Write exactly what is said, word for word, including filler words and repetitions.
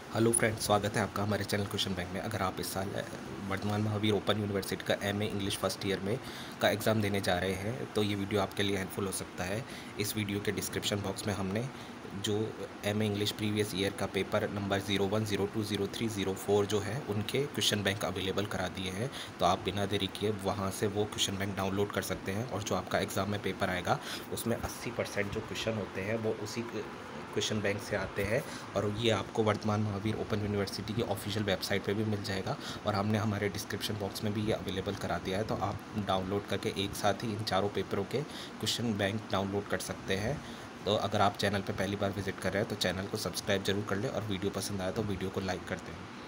Hello friends, स्वागत है आपका हमारे चैनल क्वेश्चन बैंक में। अगर आप इस साल अ, वर्धमान महावीर ओपन यूनिवर्सिटी का एमए इंग्लिश फर्स्ट ईयर में का एग्ज़ाम देने जा रहे हैं तो ये वीडियो आपके लिए हेल्पफुल हो सकता है। इस वीडियो के डिस्क्रिप्शन बॉक्स में हमने जो एमए इंग्लिश प्रीवियस ईयर का paper number zero one zero two zero three zero four जो है उनके क्वेश्चन बैंक अवेलेबल करा दिए हैं। तो आप बिना देरी किए वहाँ से वो क्वेश्चन बैंक डाउनलोड कर सकते हैं और जो आपका एग्ज़ाम में पेपर आएगा उसमें अस्सी परसेंट जो क्वेश्चन होते हैं वो उसी क्वेश्चन बैंक से आते हैं। और ये आपको वर्धमान महावीर ओपन यूनिवर्सिटी की ऑफिशियल वेबसाइट पे भी मिल जाएगा और हमने हमारे डिस्क्रिप्शन बॉक्स में भी ये अवेलेबल करा दिया है। तो आप डाउनलोड करके एक साथ ही इन चारों पेपरों के क्वेश्चन बैंक डाउनलोड कर सकते हैं। तो अगर आप चैनल पे पहली बार विजिट कर रहे हैं तो चैनल को सब्सक्राइब जरूर कर लें और वीडियो पसंद आए तो वीडियो को लाइक कर दें।